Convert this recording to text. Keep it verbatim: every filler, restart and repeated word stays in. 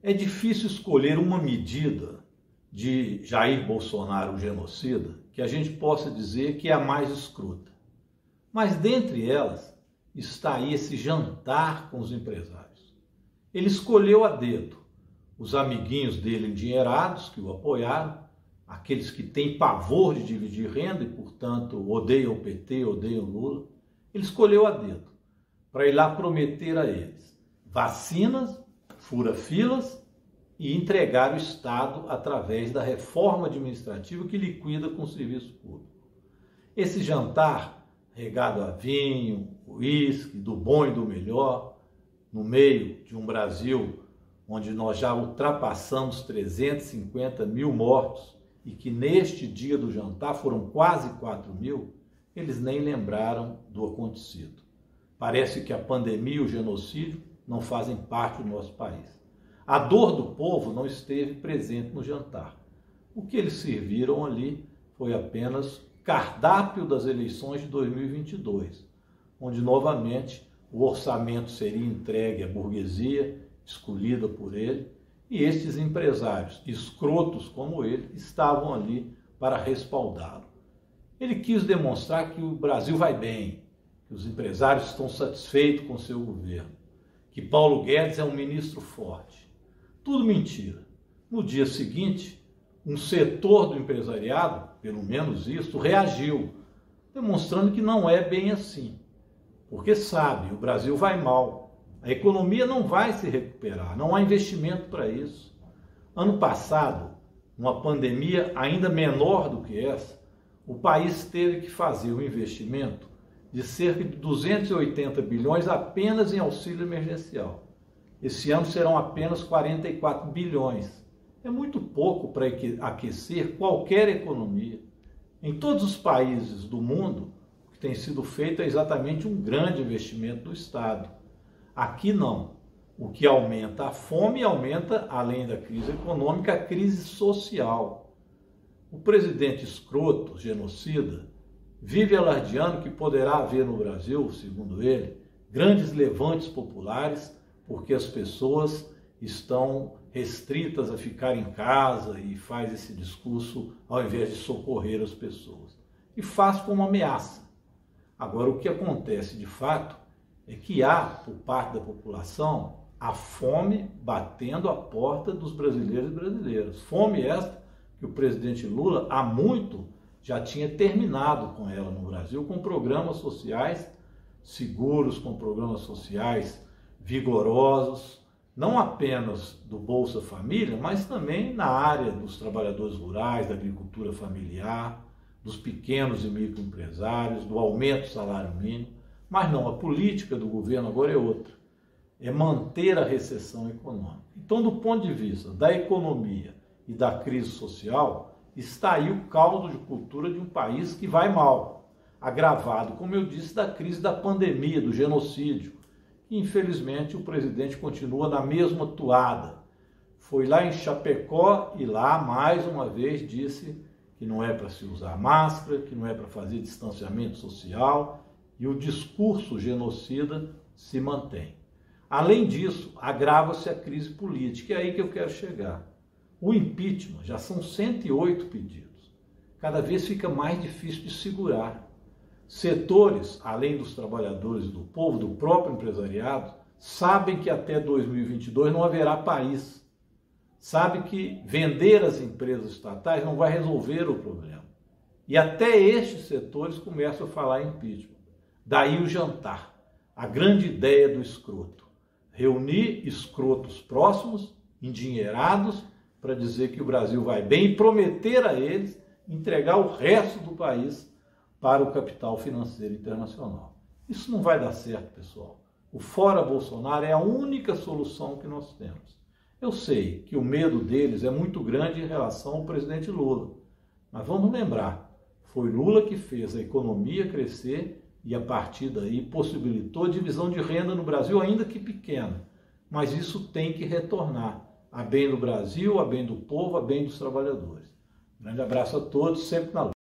É difícil escolher uma medida de Jair Bolsonaro, o genocida, que a gente possa dizer que é a mais escrota. Mas dentre elas está aí esse jantar com os empresários. Ele escolheu a dedo os amiguinhos dele endinheirados que o apoiaram, aqueles que têm pavor de dividir renda e, portanto, odeiam o P T, odeiam o Lula. Ele escolheu a dedo para ir lá prometer a eles vacinas, fura-filas e entregar o Estado através da reforma administrativa que liquida com o serviço público. Esse jantar, regado a vinho, uísque, do bom e do melhor, no meio de um Brasil onde nós já ultrapassamos trezentos e cinquenta mil mortos e que neste dia do jantar foram quase quatro mil, eles nem lembraram do acontecido. Parece que a pandemia e o genocídio não fazem parte do nosso país. A dor do povo não esteve presente no jantar. O que eles serviram ali foi apenas cardápio das eleições de dois mil e vinte e dois, onde novamente o orçamento seria entregue à burguesia, escolhida por ele, e estes empresários, escrotos como ele, estavam ali para respaldá-lo. Ele quis demonstrar que o Brasil vai bem, que os empresários estão satisfeitos com seu governo, que Paulo Guedes é um ministro forte. Tudo mentira. No dia seguinte, um setor do empresariado, pelo menos isso, reagiu, demonstrando que não é bem assim. Porque sabe, o Brasil vai mal. A economia não vai se recuperar, não há investimento para isso. Ano passado, uma pandemia ainda menor do que essa, o país teve que fazer um investimento de cerca de duzentos e oitenta bilhões apenas em auxílio emergencial. Esse ano serão apenas quarenta e quatro bilhões. É muito pouco para aquecer qualquer economia. Em todos os países do mundo, o que tem sido feito é exatamente um grande investimento do Estado. Aqui não. O que aumenta a fome aumenta, além da crise econômica, a crise social. O presidente escroto, genocida, vive alardeando que poderá haver no Brasil, segundo ele, grandes levantes populares, porque as pessoas estão restritas a ficar em casa e faz esse discurso ao invés de socorrer as pessoas. E faz como ameaça. Agora, o que acontece de fato é que há, por parte da população, a fome batendo a porta dos brasileiros e brasileiras. Fome esta que o presidente Lula, há muito, já tinha terminado com ela no Brasil, com programas sociais seguros, com programas sociais vigorosos, não apenas do Bolsa Família, mas também na área dos trabalhadores rurais, da agricultura familiar, dos pequenos e microempresários, do aumento do salário mínimo. Mas não, a política do governo agora é outra. É manter a recessão econômica. Então, do ponto de vista da economia e da crise social, está aí o caldo de cultura de um país que vai mal, agravado, como eu disse, da crise da pandemia, do genocídio. E, infelizmente, o presidente continua na mesma toada. Foi lá em Chapecó e lá, mais uma vez, disse que não é para se usar máscara, que não é para fazer distanciamento social, e o discurso genocida se mantém. Além disso, agrava-se a crise política, e é aí que eu quero chegar. O impeachment, já são cento e oito pedidos. Cada vez fica mais difícil de segurar. Setores, além dos trabalhadores, do povo, do próprio empresariado, sabem que até dois mil e vinte e dois não haverá país. Sabem que vender as empresas estatais não vai resolver o problema. E até estes setores começam a falar em impeachment. Daí o jantar, a grande ideia do escroto. Reunir escrotos próximos, endinheirados, para dizer que o Brasil vai bem e prometer a eles entregar o resto do país para o capital financeiro internacional. Isso não vai dar certo, pessoal. O fora Bolsonaro é a única solução que nós temos. Eu sei que o medo deles é muito grande em relação ao presidente Lula, mas vamos lembrar, foi Lula que fez a economia crescer e a partir daí possibilitou divisão de renda no Brasil, ainda que pequena. Mas isso tem que retornar a bem do Brasil, a bem do povo, a bem dos trabalhadores. Um grande abraço a todos, sempre na luta.